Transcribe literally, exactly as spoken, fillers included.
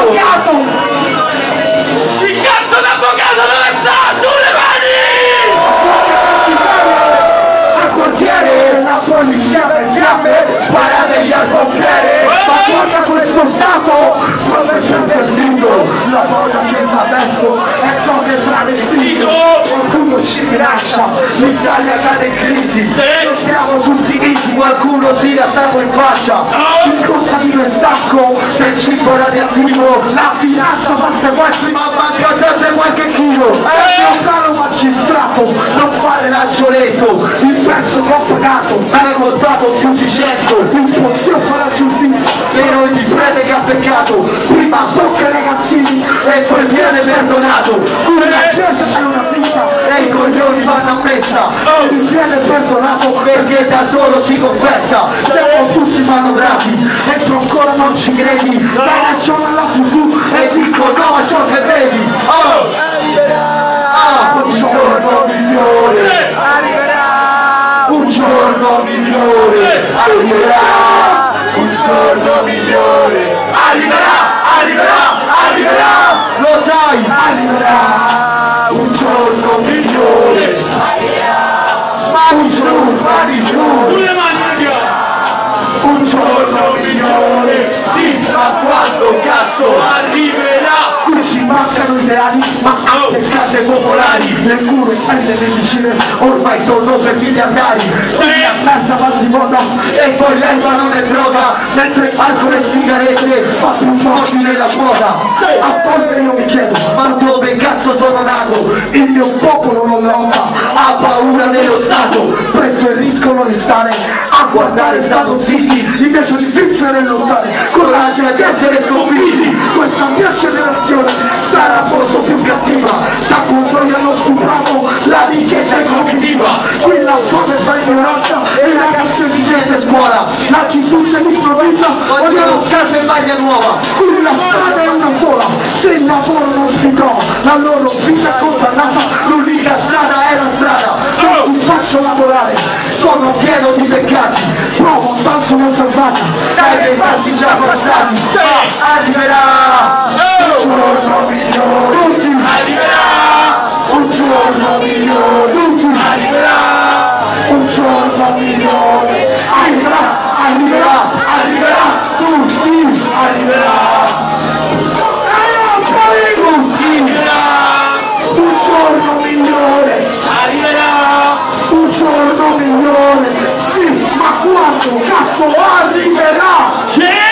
Avvocato! Il cazzo d'avvocato dove sta? Giù le mani! Al quartiere la polizia per fiamme, sparategli al pompiere, ma torna questo stato dove sta perdendo la voglia che fa adesso è come travestito. Qualcuno ci minaccia, l'Italia cade in crisi, non siamo tutti easy, qualcuno tira stato in faccia. Il contadino è stanco del cibo radioattivo, la finanza fa sequestri ma manca sempre qualche chilo. È un caro magistrato, non fare l'angioletto, il prezzo che ho pagato mi è costato più di cento. Il pozio fa la giustizia per ogni prete che ha peccato, prima tocca ai ragazzini e poi viene perdonato. La chiesa è una finta e i coglioni vanno a messa, si viene perdonato perché da solo si confessa. Siamo tutti manovrati e tu ancora non ci credi, dai ragione alla tivù e dico no a ciò che vedi. Oh! Ah, un giorno migliore arriverà, un giorno migliore arriverà, un giorno migliore arriverà, arriverà, arriverà, lo sai, arriverà, un giorno migliore arriverà, ma un giorno migliore, un giorno migliore, sì, ma quando cazzo arriverà? Qui ci mancano ideali, ma anche case popolari, nel cure spende medicine, ormai sono per miliardari, quindi aspetta va di moda e poi l'erba non è droga, mentre alcol e sigarette fa più morti nella moda. A volte io mi chiedo, ma dove cazzo sono nato? Il mio popolo non lotta, ha paura dello Stato, preferiscono restare a guardare Stato zitti, invece di vincere e lottare, coraggio ed essere sconfitti. Questa mia generazione sarà molto più cattiva, da quando gli hanno stuprato la richiesta e comitiva. Qui la fame fa ignoranza e i ragazzi di niente scuola, la città di provincia vogliono scarpe e maglia nuova. Qui la strada è una sola, se il lavoro non si trova, la loro vita è condannata, l'unica strada è la strada. Non ti faccio lavorare, sono pieno di peccati, provo tanto non salvati dai miei passi già passati. Arriverà un giorno migliore, arriverà un giorno migliore, arriverà un giorno migliore, arriverà, arriverà, arriverà, tutti arriverà, un giorno migliore, arriverà un giorno migliore, sì, ma quando cazzo arriverà?